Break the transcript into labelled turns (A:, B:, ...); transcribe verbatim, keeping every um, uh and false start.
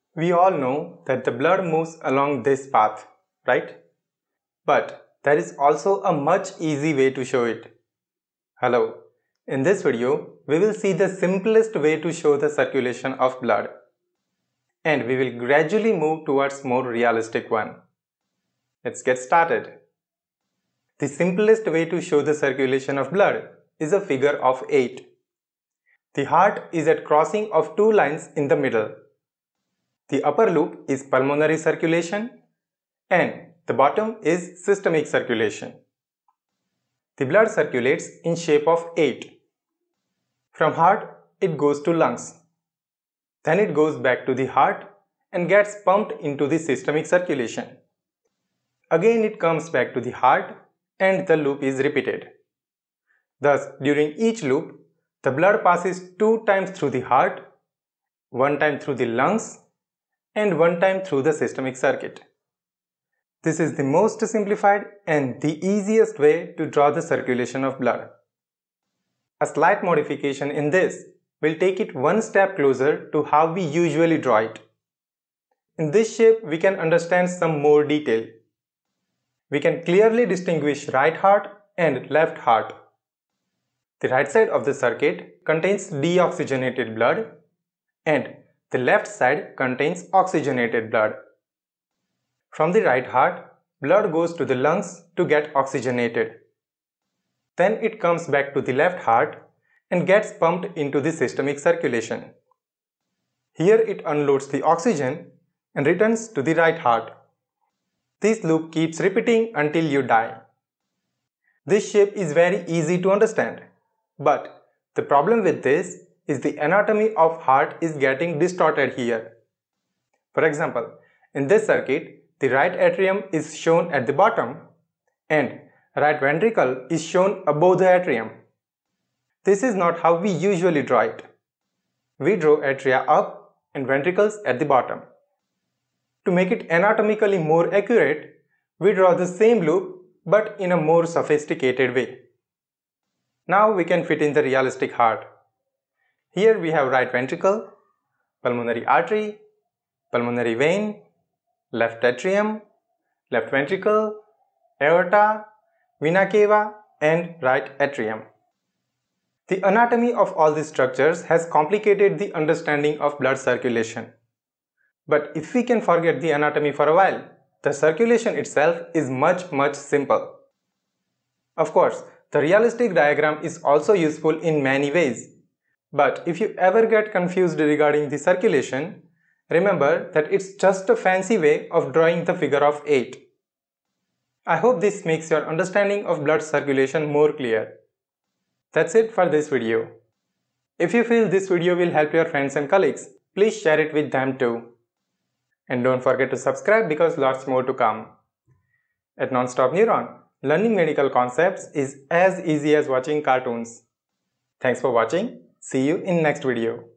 A: We all know that the blood moves along this path, right? But there is also a much easy way to show it. Hello, in this video, we will see the simplest way to show the circulation of blood. And we will gradually move towards more realistic one. Let's get started. The simplest way to show the circulation of blood is a figure of eight. The heart is at crossing of two lines in the middle. The upper loop is pulmonary circulation and the bottom is systemic circulation. The blood circulates in shape of eight. From heart, it goes to lungs. Then it goes back to the heart and gets pumped into the systemic circulation. Again it comes back to the heart and the loop is repeated. Thus, during each loop, the blood passes two times through the heart, one time through the lungs, and one time through the systemic circuit. This is the most simplified and the easiest way to draw the circulation of blood. A slight modification in this will take it one step closer to how we usually draw it. In this shape, we can understand some more detail. We can clearly distinguish right heart and left heart. The right side of the circuit contains deoxygenated blood and the left side contains oxygenated blood. From the right heart, blood goes to the lungs to get oxygenated. Then it comes back to the left heart and gets pumped into the systemic circulation. Here it unloads the oxygen and returns to the right heart. This loop keeps repeating until you die. This shape is very easy to understand, but the problem with this is the anatomy of heart is getting distorted here. For example, in this circuit, the right atrium is shown at the bottom and right ventricle is shown above the atrium. This is not how we usually draw it. We draw atria up and ventricles at the bottom. To make it anatomically more accurate, we draw the same loop but in a more sophisticated way. Now we can fit in the realistic heart. Here we have right ventricle, pulmonary artery, pulmonary vein, left atrium, left ventricle, aorta, vena cava and right atrium. The anatomy of all these structures has complicated the understanding of blood circulation. But if we can forget the anatomy for a while, the circulation itself is much much simple. Of course, the realistic diagram is also useful in many ways. But if you ever get confused regarding the circulation, remember that it's just a fancy way of drawing the figure of eight. I hope this makes your understanding of blood circulation more clear. That's it for this video. If you feel this video will help your friends and colleagues, please share it with them too. And don't forget to subscribe because lots more to come. At Nonstop Neuron, learning medical concepts is as easy as watching cartoons. Thanks for watching. See you in next video.